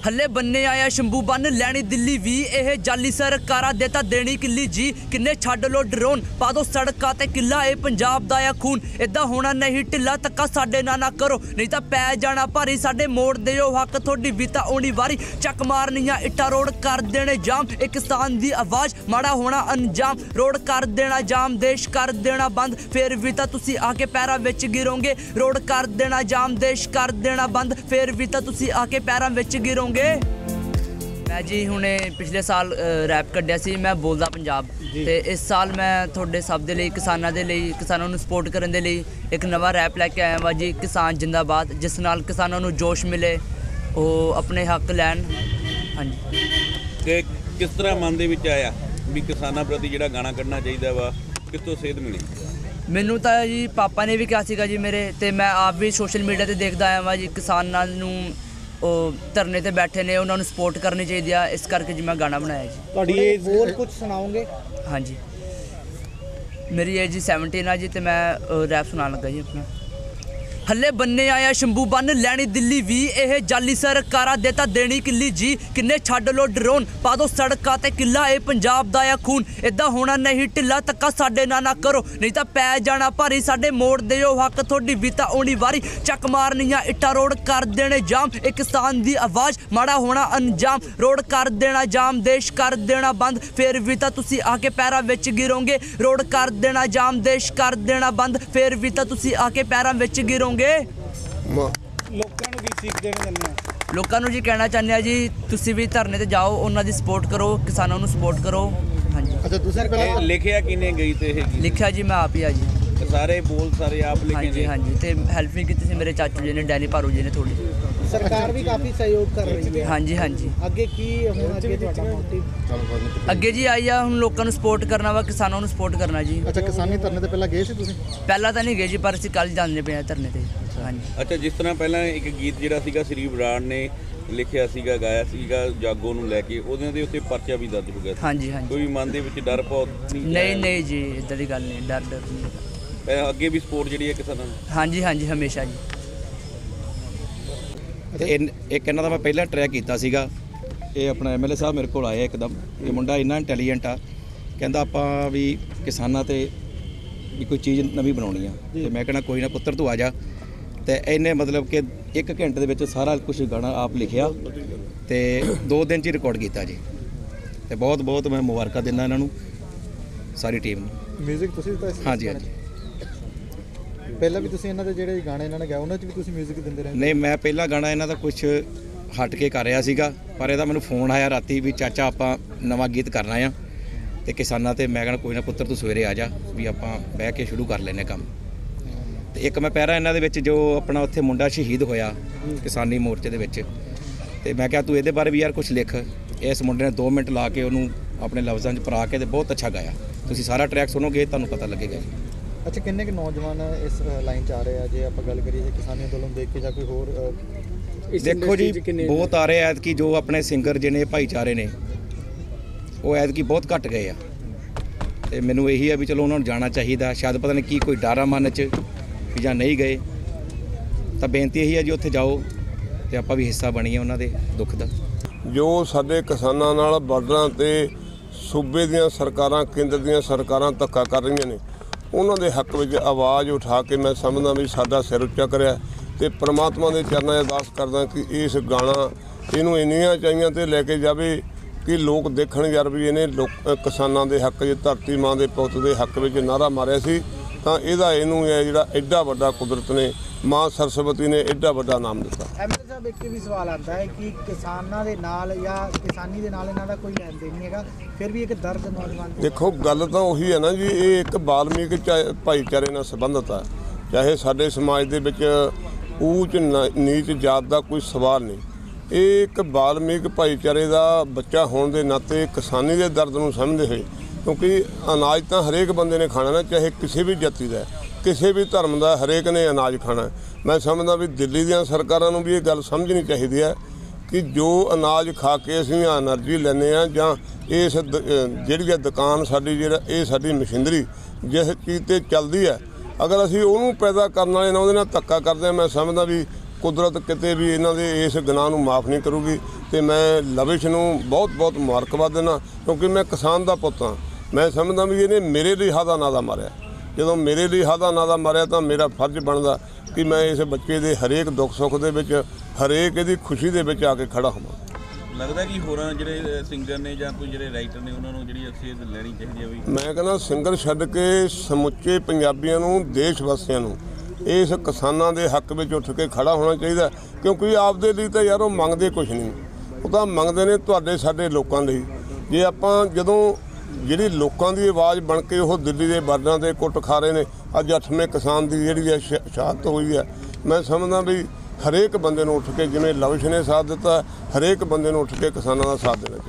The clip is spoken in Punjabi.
हले बनने आया शंभू बन लैनी दिल्ली भी यह जाली सरकारा देता देनी किली जी किन्ने छड्ड लो ड्रोन पा दो सड़कां ते किला ए पंजाब दा खून इदा होना नहीं ढिला धक्का साडे ना करो नहीं तो पै जाना भारी साडे मोड़ दिओ हक थोड़ी भी तो आनी वारी चक मारनियां इट्टा रोड कर देने जाम एक किसान दी आवाज़ माड़ा होना अंजाम रोड कर देना जाम देश कर देना बंद फिर भी तो तुसी आके पैरां विच गिरोगे रोड कर देना जाम देश कर देना बंद फिर भी तो तुसी आके पैरां विच गिरोगे। मैं जी हुणे पिछले साल रैप कड्ढिया सी मैं बोलदा पंजाब ते इस साल मैं थोड़े सब दे लई किसानां दे लई किसानां नूं सपोर्ट करन दे लई एक नवा रैप लैके आया वा जी किसान जिंदाबाद जिस नाल किसानां नूं जोश मिले वो अपने हक लैन। हाँ जी ते किस तरह मन दे विच आया भी किसानां प्रति जिहड़ा गाना कढना चाहीदा वा कित्थों सेध मिली? मैनू तो जी पापा ने भी कहा सीगा जी मेरे ते मैं आप भी सोशल मीडिया ते देखदा आया वा जी किसानां नूं धरने ते बैठे ने उन्होंने सपोर्ट करनी चाहिए इस करके जी मैं गाना बनाया जी। थोड़ी एज और कुछ सुनाओगे? हाँ जी मेरी एज जी 17 है जी तो मैं रैप सुना लगा जी अपना। हले बनने आया शंभू बन लैनी दिल्ली भी यह जाली सरकारा देता देनी किली जी किन्ने छड्ड लो ड्रोन पा दो सड़कां ते किला ए पंजाब दा खून इदा होना नहीं ढिला धक्का साडे ना करो नहीं तो पै जाना भारी साडे मोड़ दिओ हक थोड़ी भी तो आनी वारी चक मारनियां इट्टा रोड कर देने जाम एक किसान दी आवाज़ माड़ा होना अंजाम रोड कर देना जाम देश कर देना बंद फिर भी तो तुसी आके पैरां विच गिरोगे रोड कर देना जाम देश कर देना बंद फिर भी तो तुसी आके पैरां विच गिरोगे। लोगों जी कहना चाहते जी तुसी भी धरने ते जाओ उन्हां दी सपोर्ट करो किसानों नूं सपोर्ट करो। हाँ जी अच्छा तुसी लिखिया किने गई ते लिखिया जी मैं आप ही आ जी सारे बोल सारे आप लिखे? हाँ जी ते हेल्प भी की मेरे चाचू जी ने डैनी पारू जी ने थोड़ी सरकार भी काफी सहयोग कर रही है। हाँ जी हाँ जी अगे की अगे जी आई आ हम लोगों को सपोर्ट करना वा किसानों को सपोर्ट करना जी। अच्छा किसानी धरने ते पहला गए सी तुसी? पहला तो नहीं गए जी पर असीं कल जाने पे धरने ते। हाँ जी अच्छा जिस तरह पहला एक गीत जिहड़ा सीगा श्री बराड़ ने लिखिया सीगा गाया सीगा जागो नूं लैके ਉਹਦੇ ਦੇ ਉੱਤੇ ਪਰਚਾ ਵੀ ਦਰਜ ਹੋ ਗਿਆ ਸੀ। हाँ जी हाँ जी ਕੋਈ ਮਨ ਦੇ ਵਿੱਚ ਡਰ ਬਹੁਤ नहीं जी इदां दी गल नहीं डर नहीं ਅੱਗੇ ਵੀ ਸਪੋਰਟ ਜਿਹੜੀ ਹੈ ਕਿਸਾਨਾਂ ਨੂੰ? हाँ जी हमेशा जी। एक इन्हां दा मैं पहला ट्रैक कीता सीगा ਇਹ ਆਪਣਾ ਐਮਐਲਏ ਸਾਹਿਬ ਮੇਰੇ ਕੋਲ ਆਇਆ ਇੱਕਦਮ ਇਹ ਮੁੰਡਾ ਇੰਨਾ ਇੰਟੈਲੀਜੈਂਟ ਆ ਕਹਿੰਦਾ ਆਪਾਂ ਵੀ ਕਿਸਾਨਾਂ ਤੇ ਵੀ ਕੋਈ ਚੀਜ਼ ਨਵੀਂ ਬਣਾਉਣੀ ਆ ਤੇ ਮੈਂ ਕਹਿੰਦਾ ਕੋਈ ਨਾ ਪੁੱਤਰ ਤੂੰ ਆ ਜਾ ਤੇ ਇਹਨੇ ਮਤਲਬ ਕਿ 1 ਘੰਟੇ ਦੇ ਵਿੱਚ ਸਾਰਾ ਕੁਝ ਗਾਣਾ ਆਪ ਲਿਖਿਆ ਤੇ 2 ਦਿਨ 'ਚ ਹੀ ਰਿਕਾਰਡ ਕੀਤਾ ਜੀ ਤੇ ਬਹੁਤ ਬਹੁਤ ਮੈਂ ਮੁਬਾਰਕਾਂ ਦਿੰਦਾ ਇਹਨਾਂ ਨੂੰ ਸਾਰੀ ਟੀਮ ਨੂੰ। ਮਿਊਜ਼ਿਕ ਤੁਸੀਂ ਦਿੱਤਾ ਸੀ? ਹਾਂਜੀ ਹਾਂਜੀ ਪਹਿਲਾਂ ਵੀ ਤੁਸੀਂ ਇਹਨਾਂ ਦੇ ਜਿਹੜੇ ਗਾਣੇ ਇਹਨਾਂ ਨੇ ਗਾਏ ਉਹਨਾਂ 'ਚ ਵੀ ਤੁਸੀਂ ਮਿਊਜ਼ਿਕ ਦਿੰਦੇ ਰਹੇ? ਨਹੀਂ ਮੈਂ ਪਹਿਲਾ ਗਾਣਾ ਇਹਨਾਂ ਦਾ ਕੁਝ ਹਟ ਕੇ ਕਰ ਰਿਹਾ ਸੀਗਾ ਪਰ ਇਹਦਾ ਮੈਨੂੰ ਫੋਨ ਆਇਆ ਰਾਤੀ ਵੀ ਚਾਚਾ ਆਪਾਂ ਨਵਾਂ ਗੀਤ ਕਰਨਾ ਆ ਤੇ ਕਿਸਾਨਾਂ ਤੇ ਮੈਂ ਕਹਿੰਦਾ ਕੋਈ ਨਾ ਪੁੱਤਰ ਤੂੰ ਸਵੇਰੇ ਆ ਜਾ ਵੀ ਆਪਾਂ ਬਹਿ ਕੇ ਸ਼ੁਰੂ ਕਰ ਲੈਨੇ ਕੰਮ। ਤੇ ਇੱਕ ਮੈਂ ਪੈਰਾ ਇਹਨਾਂ ਦੇ ਵਿੱਚ ਜੋ ਆਪਣਾ ਉੱਥੇ ਮੁੰਡਾ ਸ਼ਹੀਦ ਹੋਇਆ ਕਿਸਾਨੀ ਮੋਰਚੇ ਦੇ ਵਿੱਚ ਤੇ ਮੈਂ ਕਿਹਾ ਤੂੰ ਇਹਦੇ ਬਾਰੇ ਵੀ ਯਾਰ ਕੁਝ ਲਿਖ। ਇਸ ਮੁੰਡੇ ਨੇ 2 ਮਿੰਟ ਲਾ ਕੇ ਉਹਨੂੰ ਆਪਣੇ ਲਫ਼ਜ਼ਾਂ 'ਚ ਪਰਾ ਕੇ ਤੇ ਬਹੁਤ ਅੱਛਾ ਗਾਇਆ। ਤੁਸੀਂ ਸਾਰਾ ਟਰੈਕ ਸੁਣੋਗੇ ਤੁਹਾਨੂੰ ਪਤਾ ਲੱਗੇਗਾ ਜੀ। ਅੱਛਾ ਕਿੰਨੇ ਕੁ ਨੌਜਵਾਨ ਇਸ ਲਾਈਨ 'ਚ ਆ ਰਹੇ ਆ ਜੇ ਆਪਾਂ ਗੱਲ ਕਰੀਏ ਜੇ ਕਿਸਾਨੀ ਅੰਦੋਲਨ ਦੇਖ ਕੇ ਜਾਂ ਕੋਈ ਹੋਰ? ਦੇਖੋ ਜੀ ਬਹੁਤ ਆ ਰਹੇ ਐਤਕੀ ਜੋ ਆਪਣੇ ਸਿੰਗਰ ਜਿਹਨੇ ਭਾਈਚਾਰੇ ਨੇ ਉਹ ਐਤਕੀ ਬਹੁਤ ਘੱਟ ਗਏ ਆ ਤੇ ਮੈਨੂੰ ਇਹੀ ਆ ਵੀ ਚਲੋ ਉਹਨਾਂ ਨੂੰ ਜਾਣਾ ਚਾਹੀਦਾ। ਸ਼ਾਇਦ ਪਤਾ ਨਹੀਂ ਕੀ ਕੋਈ ਡਰ ਆ ਮਨ 'ਚ ਵੀ ਜਾਂ ਨਹੀਂ ਗਏ ਤਾਂ ਬੇਨਤੀ ਇਹੀ ਆ ਜੀ ਉੱਥੇ ਜਾਓ ਤੇ ਆਪਾਂ ਵੀ ਹਿੱਸਾ ਬਣੀਏ ਉਹਨਾਂ ਦੇ ਦੁੱਖ ਦਾ। ਜੋ ਸਾਡੇ ਕਿਸਾਨਾਂ ਨਾਲ ਬਾਰਡਰਾਂ ਤੇ ਸੂਬੇ ਦੀਆਂ ਸਰਕਾਰਾਂ ਕੇਂਦਰ ਦੀਆਂ ਸਰਕਾਰਾਂ ਧੱਕਾ ਕਰ ਰਹੀਆਂ ਨੇ ਉਹਨਾਂ ਦੇ ਹੱਕ ਵਿੱਚ ਆਵਾਜ਼ ਉਠਾ ਕੇ ਮੈਂ ਸਮਝਦਾ ਵੀ ਸਾਡਾ ਸਿਰ ਉੱਚਾ ਕਰਿਆ ਤੇ ਪ੍ਰਮਾਤਮਾ ਦੇ ਚਰਨਾਂ 'ਚ ਅਰਦਾਸ ਕਰਦਾ ਕਿ ਇਸ ਗਾਣਾ ਇਹਨੂੰ ਇੰਨੀਆਂ ਚਾਹੀਆਂ ਤੇ ਲੈ ਕੇ ਜਾਵੇ ਕਿ ਲੋਕ ਦੇਖਣ ਯਾਰ ਵੀ ਇਹਨੇ ਕਿਸਾਨਾਂ ਦੇ ਹੱਕ 'ਚ ਧਰਤੀ ਮਾਂ ਦੇ ਪੁੱਤ ਦੇ ਹੱਕ ਵਿੱਚ ਨਾਅਰਾ ਮਾਰਿਆ ਸੀ ਤਾਂ ਇਹਦਾ ਇਹਨੂੰ ਹੈ ਜਿਹੜਾ ਐਡਾ ਵੱਡਾ ਕੁਦਰਤ ਨੇ ਮਾਂ ਸਰਸਵਤੀ ਨੇ ਐਡਾ ਵੱਡਾ ਨਾਮ ਦਿੱਤਾ। ਐਮਐਲਏ ਸਾਹਿਬ ਇੱਕ ਵੀ ਸਵਾਲ ਆਉਂਦਾ ਹੈ ਕਿ ਕਿਸਾਨਾਂ ਦੇ ਨਾਲ ਜਾਂ ਕਿਸਾਨੀ ਦੇ ਨਾਲ ਇਹਨਾਂ ਦਾ ਕੋਈ ਲੈਣ ਦੇਣ ਨਹੀਂ ਹੈਗਾ ਫਿਰ ਵੀ ਇੱਕ ਦਰਦ ਨੌਜਵਾਨ ਦੇਖੋ ਗੱਲ ਤਾਂ ਉਹੀ ਹੈ ਨਾ ਜੀ ਇਹ ਇੱਕ ਬਾਲਮੀਕ ਭਾਈਚਾਰੇ ਨਾਲ ਸੰਬੰਧਿਤ ਆ ਚਾਹੇ ਸਾਡੇ ਸਮਾਜ ਦੇ ਵਿੱਚ ਊਚ ਨੀਚ ਜਾਤ ਦਾ ਕੋਈ ਸਵਾਲ ਨਹੀਂ। ਇਹ ਇੱਕ ਬਾਲਮੀਕ ਭਾਈਚਾਰੇ ਦਾ ਬੱਚਾ ਹੋਣ ਦੇ ਨਾਤੇ ਕਿਸਾਨੀ ਦੇ ਦਰਦ ਨੂੰ ਸਮਝਦੇ ਹੋਏ ਕਿਉਂਕਿ ਅਨਾਜ ਤਾਂ ਹਰੇਕ ਬੰਦੇ ਨੇ ਖਾਣਾ ਨਾ ਚਾਹੇ ਕਿਸੇ ਵੀ ਜਾਤੀ ਦਾ ਕਿਸੇ ਵੀ ਧਰਮ ਦਾ ਹਰੇਕ ਨੇ ਅਨਾਜ ਖਾਣਾ। ਮੈਂ ਸਮਝਦਾ ਵੀ ਦਿੱਲੀ ਦੀਆਂ ਸਰਕਾਰਾਂ ਨੂੰ ਵੀ ਇਹ ਗੱਲ ਸਮਝਣੀ ਚਾਹੀਦੀ ਹੈ ਕਿ ਜੋ ਅਨਾਜ ਖਾ ਕੇ ਅਸੀਂ ਐਨਰਜੀ ਲੈਂਦੇ ਹਾਂ ਜਾਂ ਇਸ ਜਿਹੜੀ ਦੁਕਾਨ ਸਾਡੀ ਜਿਹੜਾ ਇਹ ਸਾਡੀ ਮਸ਼ੀਨਰੀ ਜਿਸ ਚੀਜ਼ 'ਤੇ ਚੱਲਦੀ ਹੈ ਅਗਰ ਅਸੀਂ ਉਹਨੂੰ ਪੈਦਾ ਕਰਨ ਵਾਲੇ ਨਾਲ ਉਹਦੇ ਨਾਲ ਧੱਕਾ ਕਰਦੇ ਹਾਂ ਮੈਂ ਸਮਝਦਾ ਵੀ ਕੁਦਰਤ ਕਿਤੇ ਵੀ ਇਹਨਾਂ ਦੇ ਇਸ ਗੁਨਾਹ ਨੂੰ ਮਾਫ ਨਹੀਂ ਕਰੂਗੀ। ਤੇ ਮੈਂ ਲਵਿਸ਼ ਨੂੰ ਬਹੁਤ ਬਹੁਤ ਮੁਬਾਰਕਬਾਦ ਦਿੰਦਾ, ਕਿਉਂਕਿ ਮੈਂ ਕਿਸਾਨ ਦਾ ਪੁੱਤ ਹਾਂ। ਮੈਂ ਸਮਝਦਾ ਵੀ ਇਹਨੇ ਮੇਰੇ ਲਈ ਹਾਦਾ ਨਾਦਾ ਮਾਰਿਆ। ਜਦੋਂ ਮੇਰੇ ਲਈ ਹਾਦਾ ਨਾਦਾ ਮਾਰਿਆ ਤਾਂ ਮੇਰਾ ਫਰਜ਼ ਬਣਦਾ ਕਿ ਮੈਂ ਇਸ ਬੱਚੇ ਦੇ ਹਰੇਕ ਦੁੱਖ ਸੁੱਖ ਦੇ ਵਿੱਚ, ਹਰੇਕ ਇਹਦੀ ਖੁਸ਼ੀ ਦੇ ਵਿੱਚ ਆ ਕੇ ਖੜਾ ਹੋਵਾਂ। ਲੱਗਦਾ ਕਿ ਹੋਰਾਂ ਜਿਹੜੇ ਸਿੰਗਰ ਨੇ ਜਾਂ ਕੋਈ ਜਿਹੜੇ ਰਾਈਟਰ ਨੇ ਉਹਨਾਂ ਨੂੰ ਜਿਹੜੀ ਅਕਸੀਅਤ ਲੈਣੀ ਚਾਹੀਦੀ ਹੈ ਵੀ? ਮੈਂ ਕਹਿੰਦਾ ਸਿੰਗਰ ਛੱਡ ਕੇ ਸਮੁੱਚੇ ਪੰਜਾਬੀਆਂ ਨੂੰ, ਦੇਸ਼ ਵਾਸੀਆਂ ਨੂੰ ਇਸ ਕਿਸਾਨਾਂ ਦੇ ਹੱਕ ਵਿੱਚ ਉੱਠ ਕੇ ਖੜਾ ਹੋਣਾ ਚਾਹੀਦਾ, ਕਿਉਂਕਿ ਆਪਦੇ ਲਈ ਤਾਂ ਯਾਰ ਉਹ ਮੰਗਦੇ ਕੁਝ ਨਹੀਂ, ਉਹ ਤਾਂ ਮੰਗਦੇ ਨੇ ਤੁਹਾਡੇ ਸਾਡੇ ਲੋਕਾਂ ਲਈ। ਜੇ ਆਪਾਂ ਜਦੋਂ ਜਿਹੜੀ ਲੋਕਾਂ ਦੀ ਆਵਾਜ਼ ਬਣ ਕੇ ਉਹ ਦਿੱਲੀ ਦੇ ਬਾਰਡਰਾਂ 'ਤੇ ਕੁੱਟ ਖਾ ਰਹੇ ਨੇ, ਅੱਜ 8ਵੇਂ ਕਿਸਾਨ ਦੀ ਜਿਹੜੀ ਹੈ ਸ਼ਹਾਦਤ ਹੋਈ ਹੈ, ਮੈਂ ਸਮਝਦਾ ਵੀ ਹਰੇਕ ਬੰਦੇ ਨੂੰ ਉੱਠ ਕੇ, ਜਿਵੇਂ ਲਵਿਸ਼ ਨੇ ਸਾਥ ਦਿੱਤਾ, ਹਰੇਕ ਬੰਦੇ ਨੂੰ ਉੱਠ ਕੇ ਕਿਸਾਨਾਂ ਦਾ ਸਾਥ ਦੇਣਾ ਚਾਹੀਦਾ।